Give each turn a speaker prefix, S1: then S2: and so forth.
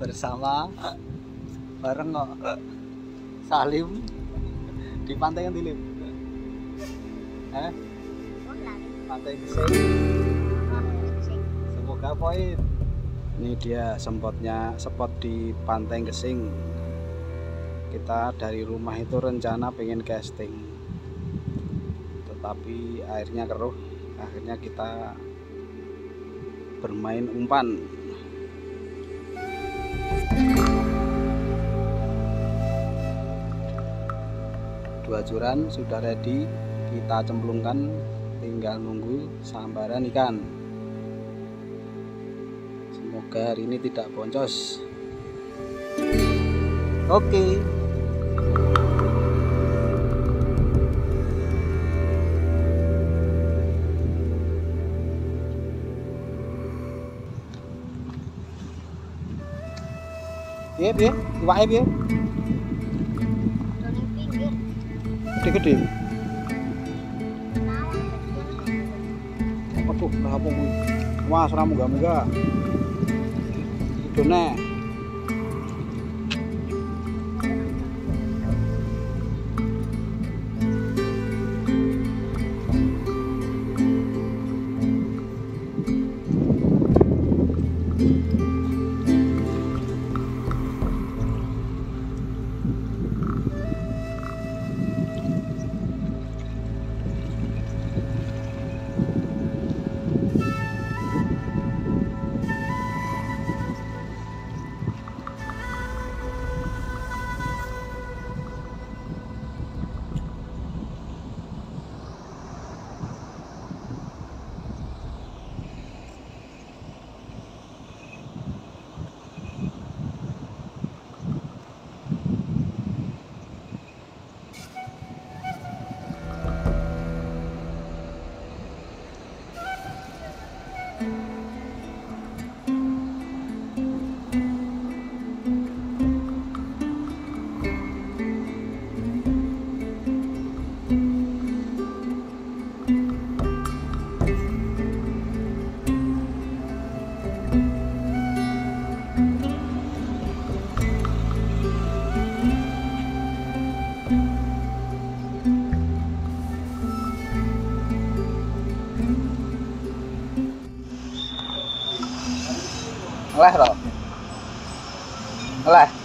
S1: bersama bareng kok Salim di pantai yang Lim. Pantai Gesing. Semoga poin. Ini dia spot di Pantai Gesing. Kita dari rumah itu rencana pengen casting, tetapi airnya keruh. Akhirnya kita bermain umpan. Dua curan sudah ready, kita cemplungkan, tinggal nunggu sambaran ikan. Semoga hari ini tidak boncos. Oke. Piye, iwake piye? Gede-gede. Aduh, apa kuwi? Wah, ora munggah-munggah. Idone. Ngeleh toh? Ngeleh.